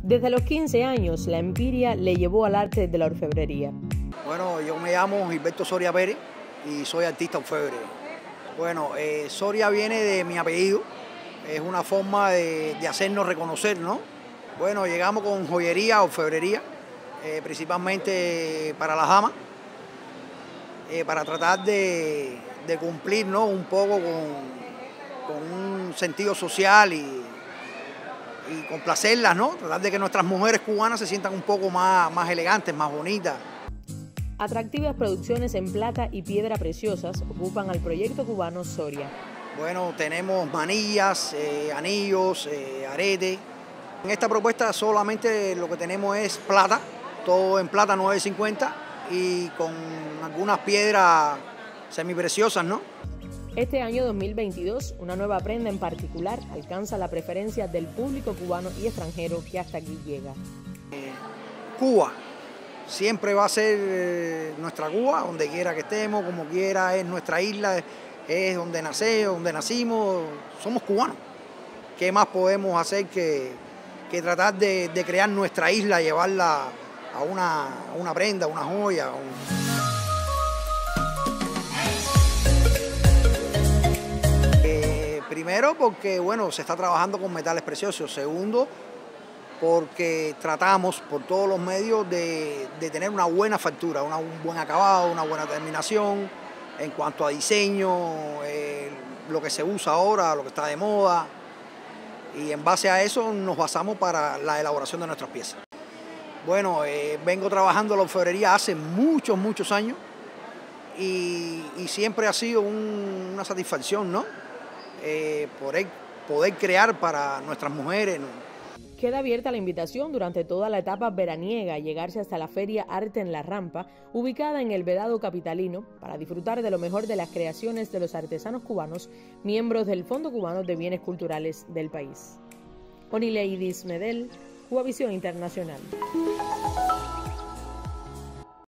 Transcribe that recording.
Desde los 15 años, la envidia le llevó al arte de la orfebrería. Bueno, yo me llamo Gilberto Soria Pérez y soy artista orfebre. Bueno, Soria viene de mi apellido, es una forma de hacernos reconocer, ¿no? Bueno, llegamos con joyería, orfebrería, principalmente para las damas, para tratar de cumplir, ¿no?, un poco con un sentido social y complacerlas, ¿no? Tratar de que nuestras mujeres cubanas se sientan un poco más elegantes, más bonitas. Atractivas producciones en plata y piedra preciosas ocupan al proyecto cubano Soria. Bueno, tenemos manillas, anillos, aretes. En esta propuesta solamente lo que tenemos es plata, todo en plata 950 y con algunas piedras semipreciosas, ¿no? Este año 2022, una nueva prenda en particular alcanza la preferencia del público cubano y extranjero que hasta aquí llega. Cuba siempre va a ser nuestra Cuba, donde quiera que estemos, como quiera, es nuestra isla, es donde nacimos, somos cubanos. ¿Qué más podemos hacer que tratar de crear nuestra isla, llevarla a una prenda, una joya? Primero porque, bueno, se está trabajando con metales preciosos. Segundo, porque tratamos por todos los medios de tener una buena factura, un buen acabado, una buena terminación en cuanto a diseño, lo que se usa ahora, lo que está de moda. Y en base a eso nos basamos para la elaboración de nuestras piezas. Bueno, vengo trabajando la orfebrería hace muchos años y siempre ha sido una satisfacción, ¿no? Poder crear para nuestras mujeres, ¿no? Queda abierta la invitación durante toda la etapa veraniega a llegarse hasta la Feria Arte en la Rampa, ubicada en el Vedado capitalino, para disfrutar de lo mejor de las creaciones de los artesanos cubanos, miembros del Fondo Cubano de Bienes Culturales del país. Onileidis Medel, Cubavisión Internacional.